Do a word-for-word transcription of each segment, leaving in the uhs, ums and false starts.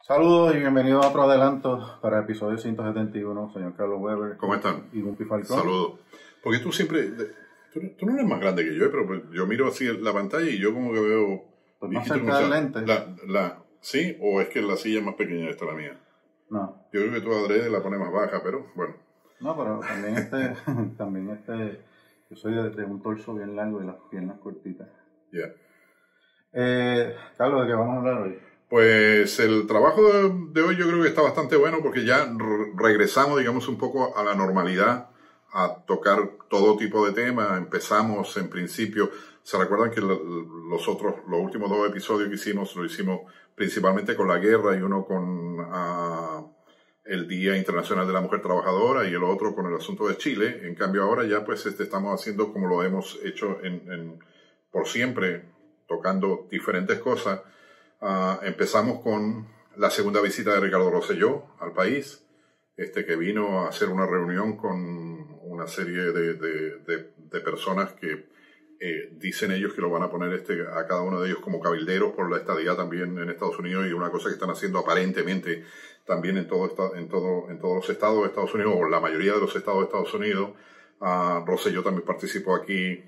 Saludos y bienvenidos a otro adelanto para el episodio ciento setenta y uno, señor Carlos Weber. ¿Cómo están? Y Gumpi Falcón. Saludos. Porque tú siempre, tú, tú no eres más grande que yo, pero yo miro así la pantalla y yo como que veo... Pues más cerca del lente. La, la, ¿Sí? ¿O es que la silla es más pequeña esta la mía? No. Yo creo que tú adrede la pones más baja, pero bueno. No, pero también este, también este, yo soy de, de un torso bien largo y las piernas cortitas. Ya. Yeah. Eh, Carlos, ¿de qué vamos a hablar hoy? Pues el trabajo de, de hoy yo creo que está bastante bueno porque ya re regresamos, digamos, un poco a la normalidad, a tocar todo tipo de temas. Empezamos en principio, se recuerdan que lo, los otros, los últimos dos episodios que hicimos, lo hicimos principalmente con la guerra y uno con uh, el Día Internacional de la Mujer Trabajadora y el otro con el asunto de Chile. En cambio ahora ya pues este, estamos haciendo como lo hemos hecho en, en, por siempre, tocando diferentes cosas. Uh, empezamos con la segunda visita de Ricardo Rosselló al país, este que vino a hacer una reunión con una serie de, de, de, de personas que eh, dicen ellos que lo van a poner este, a cada uno de ellos como cabilderos por la estadía también en Estados Unidos, y una cosa que están haciendo aparentemente también en, todo, en, todo, en todos los estados de Estados Unidos, o la mayoría de los estados de Estados Unidos. Uh, Rosselló también participó aquí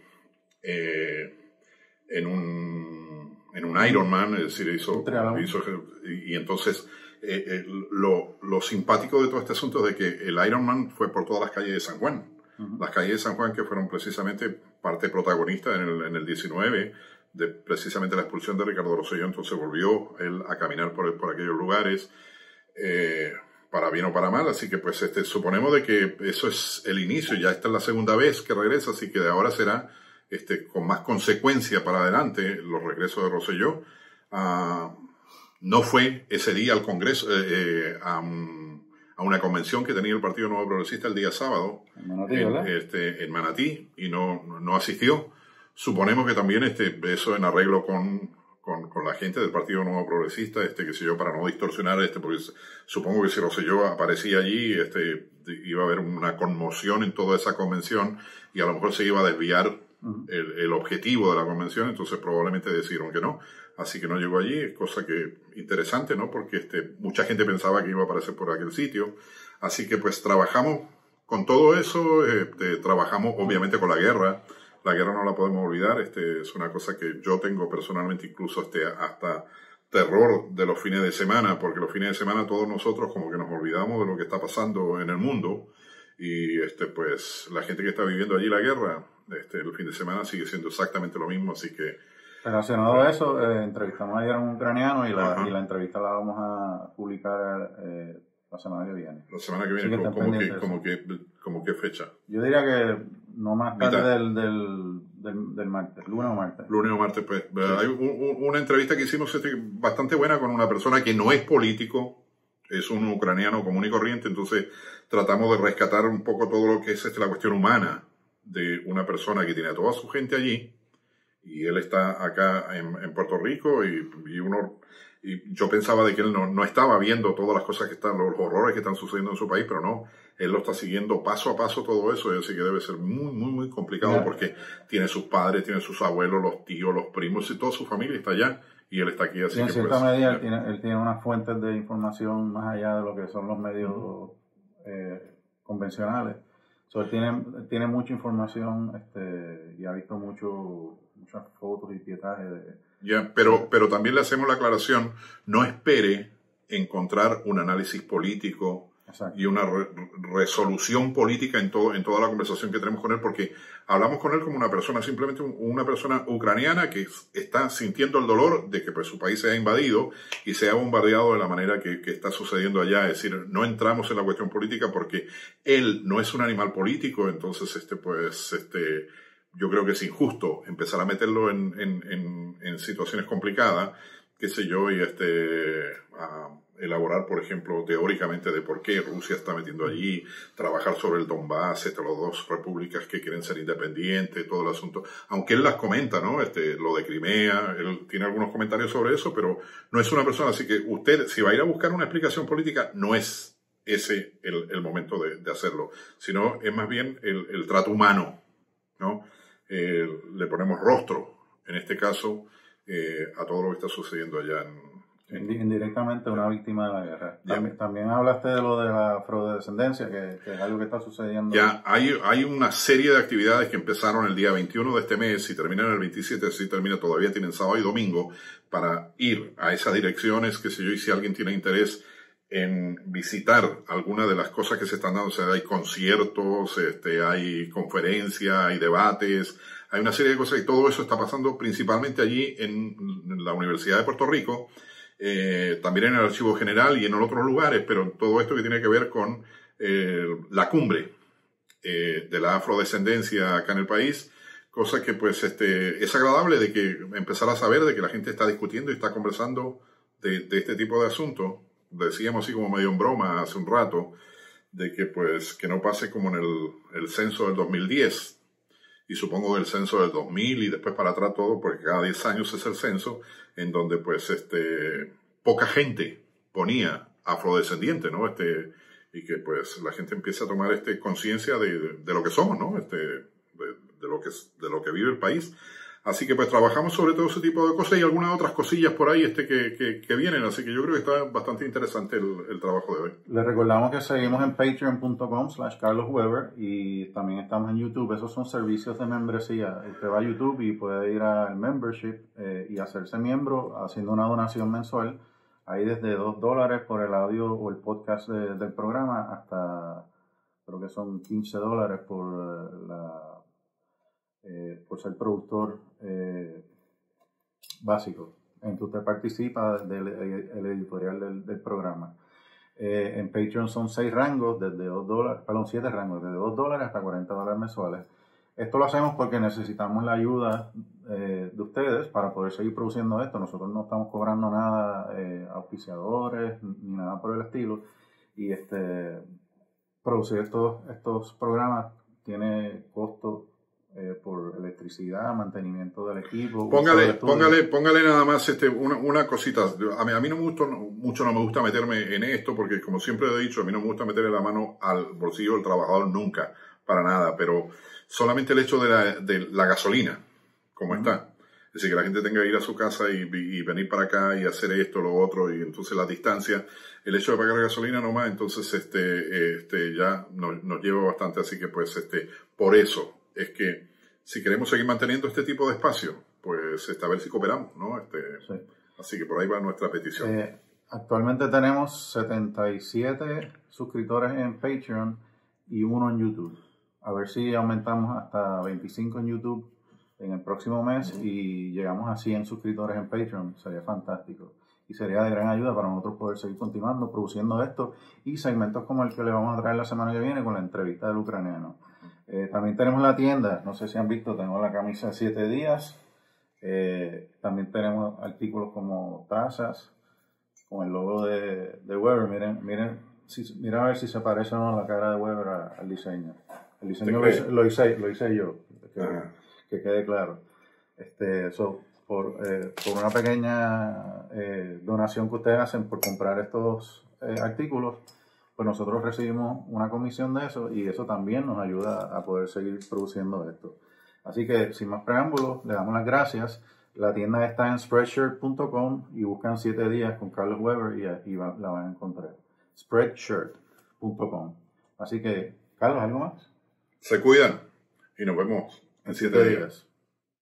eh, en un en un Ironman, es decir, hizo, hizo y, y entonces eh, eh, lo, lo simpático de todo este asunto es de que el Ironman fue por todas las calles de San Juan, uh-huh. Las calles de San Juan que fueron precisamente parte protagonista en el, en el diecinueve de precisamente la expulsión de Ricardo Rosselló. Entonces volvió él a caminar por, por aquellos lugares, eh, para bien o para mal, así que pues este, suponemos de que eso es el inicio, ya esta es la segunda vez que regresa, así que de ahora será Este, con más consecuencia para adelante los regresos de Rosselló. Uh, no fue ese día al Congreso, eh, eh, a, a una convención que tenía el Partido Nuevo Progresista el día sábado en Manatí, en, ¿verdad? este, en Manatí, y no, no asistió. Suponemos que también este, eso en arreglo con, con, con la gente del Partido Nuevo Progresista, este, que sé yo, para no distorsionar, este, porque supongo que si Rosselló aparecía allí, este, iba a haber una conmoción en toda esa convención y a lo mejor se iba a desviar El, el objetivo de la convención, entonces probablemente decidieron que no, así que no llegó allí, cosa que interesante, ¿no? Porque este, mucha gente pensaba que iba a aparecer por aquel sitio, así que pues trabajamos con todo eso, este, trabajamos obviamente con la guerra, la guerra no la podemos olvidar, este, es una cosa que yo tengo personalmente incluso este, hasta terror de los fines de semana, porque los fines de semana todos nosotros como que nos olvidamos de lo que está pasando en el mundo, y este, pues la gente que está viviendo allí la guerra, Este, el fin de semana sigue siendo exactamente lo mismo, así que... Relacionado a eso, eh, entrevistamos ayer a un ucraniano y la, y la entrevista la vamos a publicar eh, la semana que viene. La semana que viene, como, como, que, como, que, como qué fecha. Yo diría que no más tarde del, del, del, del martes, lunes o martes. Lunes o martes, pues. Sí. Hay un, un, una entrevista que hicimos este, bastante buena con una persona que no es político, es un ucraniano común y corriente, entonces tratamos de rescatar un poco todo lo que es este, la cuestión humana de una persona que tiene a toda su gente allí, y él está acá en, en Puerto Rico, y, y uno y yo pensaba de que él no, no estaba viendo todas las cosas que están, los horrores que están sucediendo en su país, pero no, él lo está siguiendo paso a paso todo eso, y así que debe ser muy, muy, muy complicado, yeah. Porque tiene sus padres, tiene sus abuelos, los tíos, los primos, y toda su familia está allá, y él está aquí, así y en que cierta pues, medida él tiene, él tiene unas fuentes de información más allá de lo que son los medios uh-huh. eh, convencionales. So, él tiene, tiene mucha información, este, y ha visto mucho, muchas fotos y pietajes de... Yeah, pero, pero también le hacemos la aclaración, no espere encontrar un análisis político. Exacto. Y una re resolución política en, todo, en toda la conversación que tenemos con él, porque hablamos con él como una persona, simplemente una persona ucraniana que está sintiendo el dolor de que pues, su país sea invadido y sea bombardeado de la manera que, que está sucediendo allá. Es decir, no entramos en la cuestión política porque él no es un animal político, entonces este pues este yo creo que es injusto empezar a meterlo en, en, en, en situaciones complicadas, qué sé yo, y este a elaborar, por ejemplo, teóricamente de por qué Rusia está metiendo allí, trabajar sobre el Donbass, este, las dos repúblicas que quieren ser independientes, todo el asunto, aunque él las comenta, ¿no? Este, lo de Crimea, él tiene algunos comentarios sobre eso, pero no es una persona, así que usted, si va a ir a buscar una explicación política, no es ese el, el momento de, de hacerlo, sino es más bien el, el trato humano, ¿no? Eh, le ponemos rostro, en este caso, eh, a todo lo que está sucediendo allá en, Sí. Indirectamente una víctima de la guerra. También, también hablaste de lo de la afrodescendencia, que, que es algo que está sucediendo. Ya, hay, hay una serie de actividades que empezaron el día veintiuno de este mes y terminan el veintisiete, si termina todavía, tienen sábado y domingo para ir a esas direcciones, qué sé yo, y si alguien tiene interés en visitar alguna de las cosas que se están dando, o sea, hay conciertos, este, hay conferencias, hay debates, hay una serie de cosas y todo eso está pasando principalmente allí en la Universidad de Puerto Rico, eh, también en el Archivo General y en otros lugares, pero todo esto que tiene que ver con eh, la cumbre eh, de la afrodescendencia acá en el país, cosa que pues este es agradable de que empezar a saber de que la gente está discutiendo y está conversando de, de este tipo de asuntos. Decíamos así como medio en broma hace un rato, de que pues que no pase como en el, el censo del dos mil diez, y supongo del censo del dos mil y después para atrás todo, porque cada diez años es el censo, en donde pues este poca gente ponía afrodescendiente, ¿no? Este, y que pues la gente empieza a tomar este conciencia de, de, de lo que somos, ¿no? Este, de, de lo que de lo que vive el país. Así que pues trabajamos sobre todo ese tipo de cosas y algunas otras cosillas por ahí este que, que, que vienen. Así que yo creo que está bastante interesante el, el trabajo de hoy. Les recordamos que seguimos en patreon punto com slash Carlos Weber y también estamos en YouTube. Esos son servicios de membresía. Usted va a YouTube y puede ir al membership eh, y hacerse miembro haciendo una donación mensual. Hay desde dos dólares por el audio o el podcast de, del programa hasta creo que son quince dólares por la... Eh, por ser productor eh, básico. Entonces usted participa del el editorial del, del programa. Eh, en Patreon son seis rangos, desde dos dólares, perdón, siete rangos, desde dos dólares hasta cuarenta dólares mensuales. Esto lo hacemos porque necesitamos la ayuda eh, de ustedes para poder seguir produciendo esto. Nosotros no estamos cobrando nada, eh, auspiciadores, ni nada por el estilo. Y este producir estos, estos programas tiene costos Eh, por electricidad, mantenimiento del equipo. Póngale, póngale, póngale nada más este, una, una cosita. A mí, a mí no me gusta, mucho no me gusta meterme en esto porque, como siempre he dicho, a mí no me gusta meterle la mano al bolsillo del trabajador nunca, para nada, pero solamente el hecho de la, de la gasolina, como uh-huh. está. Es decir, que la gente tenga que ir a su casa y, y venir para acá y hacer esto, lo otro, y entonces la distancia, el hecho de pagar gasolina nomás, entonces este, este, ya nos, nos lleva bastante, así que pues este, por eso es que si queremos seguir manteniendo este tipo de espacio, pues este, a ver si cooperamos, ¿no? Este, sí. Así que por ahí va nuestra petición. Eh, actualmente tenemos setenta y siete suscriptores en Patreon y uno en YouTube. A ver si aumentamos hasta veinticinco en YouTube en el próximo mes uh-huh. y llegamos a cien suscriptores en Patreon. Sería fantástico. Y sería de gran ayuda para nosotros poder seguir continuando, produciendo esto y segmentos como el que le vamos a traer la semana que viene con la entrevista del ucraniano. Eh, también tenemos la tienda, no sé si han visto, tenemos la camisa siete días, eh, también tenemos artículos como tazas con el logo de, de Weber. Miren, miren, si, miren a ver si se parece o no la cara de Weber a, al diseño. El diseño lo hice, lo hice, lo hice yo, que, uh-huh. que quede claro. Este, so, por, eh, por una pequeña eh, donación que ustedes hacen por comprar estos eh, artículos, pues nosotros recibimos una comisión de eso y eso también nos ayuda a poder seguir produciendo esto. Así que, sin más preámbulos, le damos las gracias. La tienda está en spreadshirt punto com y buscan siete días con Carlos Weber y, y va, la van a encontrar. spreadshirt punto com. Así que, Carlos, ¿algo más? Se cuidan y nos vemos en siete días.